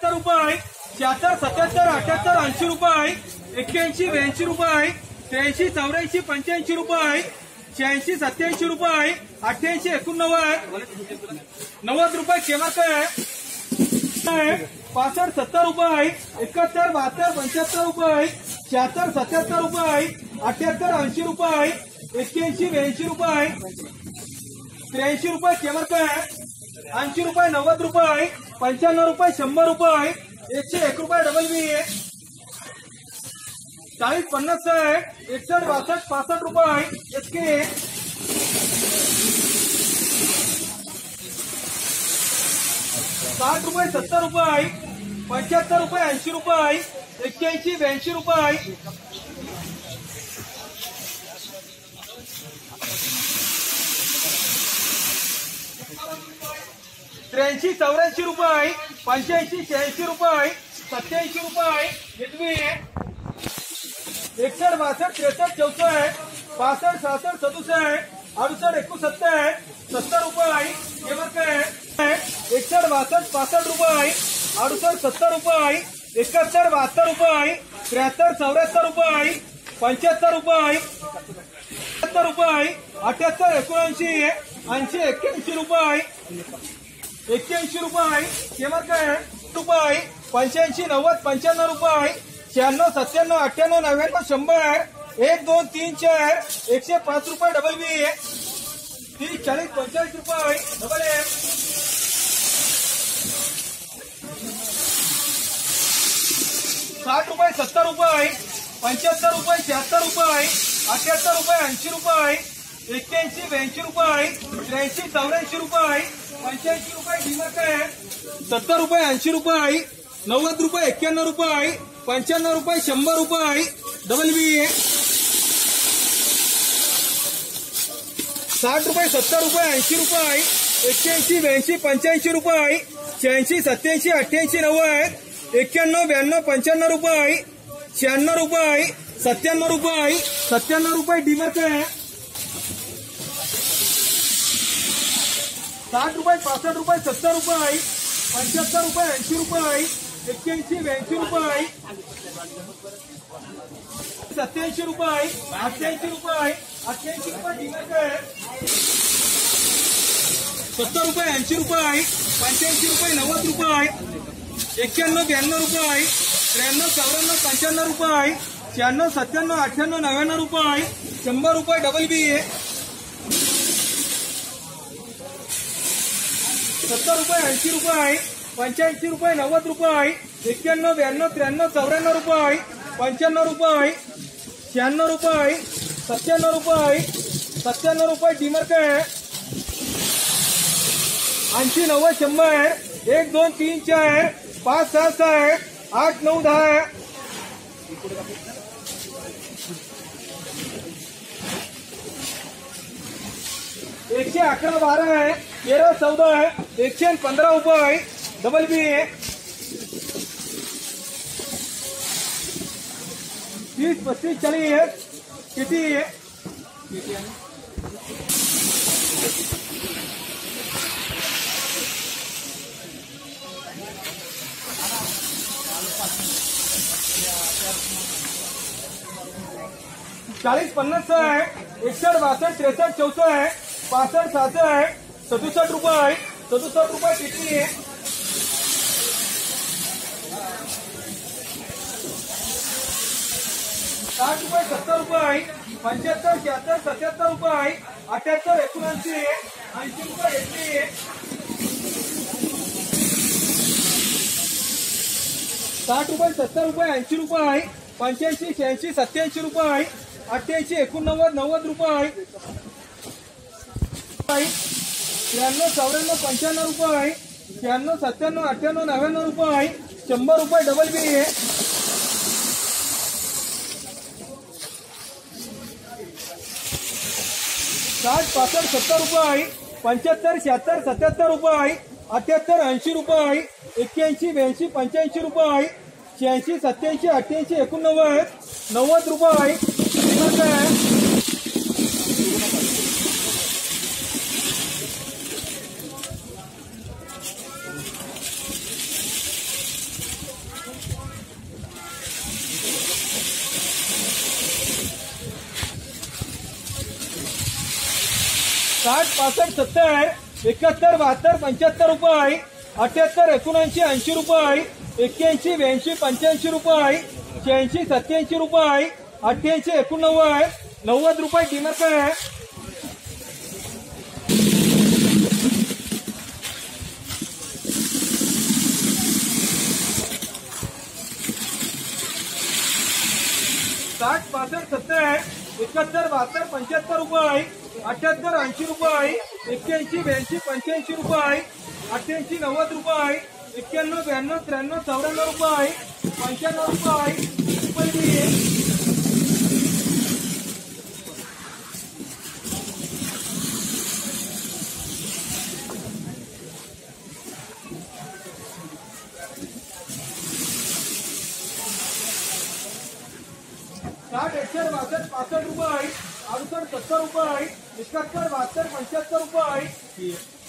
70 रुपये, 76, 77, 78, 80 रुपये, 81, 82 रुपये, 83, 84, 85 रुपये, 86, 87 रुपये, 88, 89, 90 रुपये केवल है, 65, 70 रुपये, 71, 72, 75 रुपये, 76, 77 रुपये, 78, 80 रुपये, 81, 82 रुपये, 83 रुपये केवल है, 80 रुपये, 90 रुपये, 95 रुपये, 100 रुपये, 101 रुपये डबल बी है, 40, 50, 61, 62, 65 रुपये, इसके 60 रुपये, 70 रुपये, 75 रुपये, 80 रुपये, 81, 82 रुपये, 83, 84 रुपये, 85, 86 रुपये, 87 रुपये, 61, 62, 63, 64, 65, 67, 67, 68, 69, 70 रुपये केवल है, 61, 62, 65 रुपये, 68, 70 रुपये, 71, 72 रुपये, 73, 74 रुपये, 75 रुपये, 70 रुपये, 78, 79, 80, 81 रुपये, 81 रुपये केवल है, रुपये 85, 90, 95 रुपये, 96, 97, 98, 99, 100, 1, 2, 3, 4, 105 रुपये डबल बी है, 30, 40, 45 रुपये डबल है, 60 रुपये, 70 रुपये, 75 रुपये, 76 रुपये, 78 रुपये, 80 रुपये, 81, 82 रुपये, 83, 84 रुपये, 85 रुपये कीमत है, 70 रुपये, 80 रुपये, 90 रुपये, 91 रुपये, 95 रुपये, 100 रुपये डबल बी है, 60 रुपये, 70 रुपये, 80 रुपये, 81, 82, 85 रुपये, 86, 87, 88, 90, 91, 92, 95 रुपये, 96 रुपये, 97 रुपये, 97 रुपये कीमत है, 60 रुपये, 65 रुपये, 70 रुपये, 75 रुपये, 80 रुपये, 81, 82 रुपये, 87 रुपये, 88 रुपये, 88 रुपये कीमत है, 70 रुपये, 80 रुपये, 85 रुपये, 90 रुपये, 91, 92 रुपये, 93, 94, 95 रुपये, 96, 97, 98, 99 रुपये, 100 रुपये डबल बी है, 70 रुपये, 80 रुपये, 85 रुपये, 90 रुपये, 91, 92, 93, 94 रुपये, 95 रुपये, 96 रुपये, 97 रुपये, 97 रुपये डीमर का है, 80, 90, 100, 1, 2, 3, 4, 5, 6, 7, 8, 9, 10, 111, 12 है, 13, 14 है, 115 रुपये डबल बी है, 30, 25 चली है, कितनी है, 40, 50 है, 61, 62, 63, 64 है, 65, 67 है, 67 रुपये, 67 रुपये कितनी है, 60 रुपये, 70 रुपये, 75, 76, 77 रुपये, 78, 79, 80 रुपये इतनी है, 60 रुपये, 70 रुपये, 80 रुपये, 85, 86, 87 रुपये, 88, 89, 90 रुपये, 93, 94, 95 रुपये, 96, 97, 98, 99 रुपये, 100 रुपये डबल बी है, 60, 65, 70 रुपये, 75, 76, 77 रुपये, 78, 80 रुपये, 81, 82, 85 रुपये, 86, 87, 88, 89, 90 रुपये कीमत है, 60 60 65 70 71 72 75 रुपये 78 79 80 रुपये 81 82 85 रुपये 86 87 रुपये 88 89 90 रुपये किंमत आहे. साठ 65 70 71 72 75 रुपये 78 80 रुपये 81 82 85 रुपये 88 90 रुपये 91 92 93 94 रुपये 95 रुपये. 60 61 62 65 रुपये 68 70 रुपये 71 72 75 रुपये